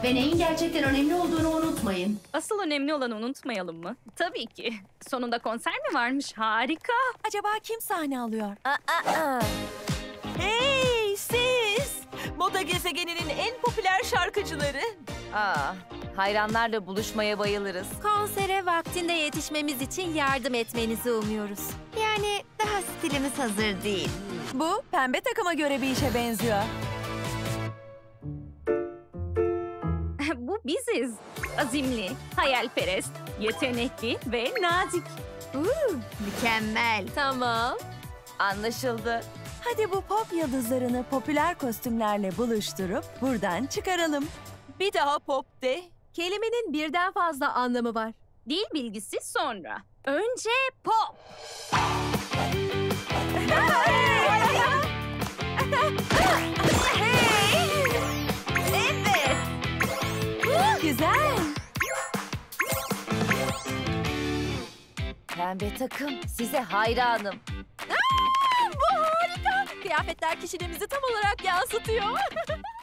neyin gerçekten önemli olduğunu unutmayın. Asıl önemli olanı unutmayalım mı? Tabii ki. Sonunda konser mi varmış? Harika. Acaba kim sahne alıyor? Hey siz! Moda gezegeninin en popüler şarkıcıları. Hayranlarla buluşmaya bayılırız. Konsere vaktinde yetişmemiz için yardım etmenizi umuyoruz. Yani daha stilimiz hazır değil. Bu pembe takıma göre bir işe benziyor. Bu biziz. Azimli, hayalperest, yetenekli ve nazik. Mükemmel. Tamam. Anlaşıldı. Hadi bu pop yıldızlarını popüler kostümlerle buluşturup buradan çıkaralım. Bir daha pop de. Kelimenin birden fazla anlamı var. Dil bilgisi sonra. Önce pop. Güzel. Pembe takım, size hayranım. Bu harika. Kıyafetler kişiliğimizi tam olarak yansıtıyor.